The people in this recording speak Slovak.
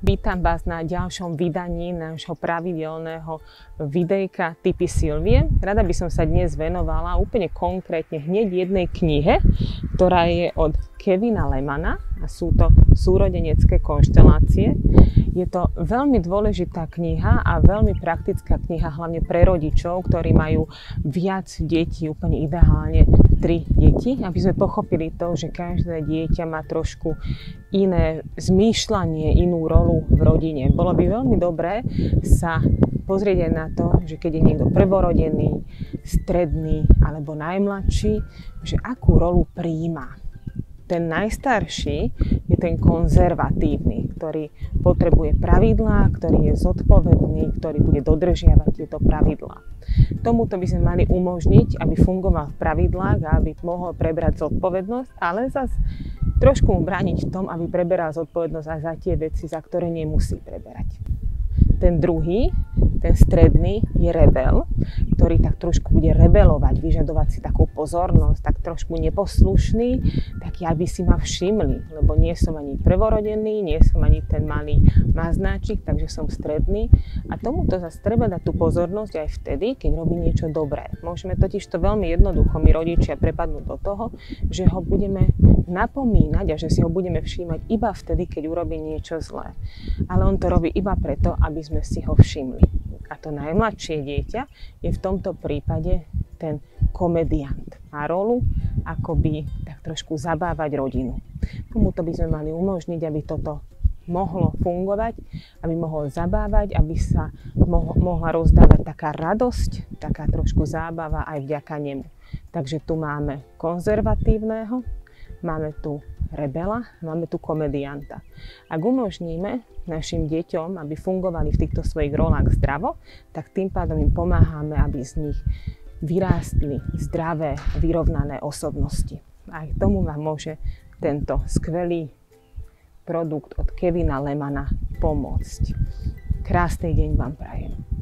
Vítam vás na ďalšom vydaní nášho pravidelného videjka Tipy Silvie. Rada by som sa dnes venovala úplne konkrétne hneď jednej knihe, ktorá je od Kevina Lemana a sú to súrodenecké konštelácie. Je to veľmi dôležitá kniha a veľmi praktická kniha, hlavne pre rodičov, ktorí majú viac detí, úplne ideálne 3 deti, aby sme pochopili to, že každé dieťa má trošku iné zmýšľanie, inú rolu v rodine. Bolo by veľmi dobré sa pozrieť aj na to, že keď je niekto prvorodený, stredný alebo najmladší, že akú rolu prijíma. Ten najstarší je ten konzervatívny, ktorý potrebuje pravidlá, ktorý je zodpovedný, ktorý bude dodržiavať tieto pravidlá. Tomuto by sme mali umožniť, aby fungoval v pravidlách a aby mohol prebrať zodpovednosť, ale zase trošku mu brániť v tom, aby preberal zodpovednosť aj za tie veci, za ktoré nemusí preberať. Ten druhý, ten stredný, je rebel, ktorý tak trošku bude rebelovať, vyžadovať si takú pozornosť, tak trošku neposlušný, tak ja by si ma všimli, lebo nie som ani prvorodený, nie som ani ten malý maznáčik, takže som stredný. A tomuto zase treba dať tú pozornosť aj vtedy, keď robí niečo dobré. Môžeme totiž to veľmi jednoducho my rodičia prepadnúť do toho, že ho budeme napomínať a že si ho budeme všímať iba vtedy, keď urobí niečo zlé. Ale on to robí iba preto, aby sme si ho všimli. A to najmladšie dieťa je v tomto prípade ten komediant. Má rolu akoby tak trošku zabávať rodinu. Tomuto by sme mali umožniť, aby toto mohlo fungovať, aby mohol zabávať, aby sa mohla rozdávať taká radosť, taká trošku zábava aj vďaka nemu. Takže tu máme konzervatívneho, máme tu rebela, máme tu komedianta. Ak umožníme našim deťom, aby fungovali v týchto svojich rolách zdravo, tak tým pádom im pomáhame, aby z nich vyrástli zdravé, vyrovnané osobnosti. A aj tomu vám môže tento skvelý produkt od Kevina Lemana pomôcť. Krásny deň vám prajem.